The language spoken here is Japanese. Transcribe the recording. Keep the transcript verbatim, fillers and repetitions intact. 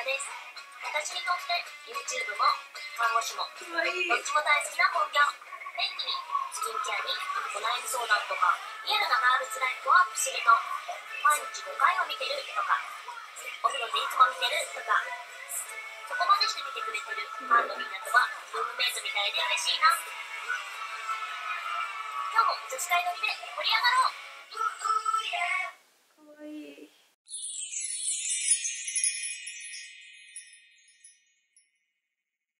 です。私にとって YouTube も看護師もどっちも大好きな本業。天気にスキンケアにお悩み相談とかリアルなガールズライフをアップすると毎日ごかいを見てるとかお風呂でいつも見てるとかそこまでして見てくれてるファンのみんなとはルームメイトみたいで嬉しいな。今日も女子会乗りで盛り上がろう。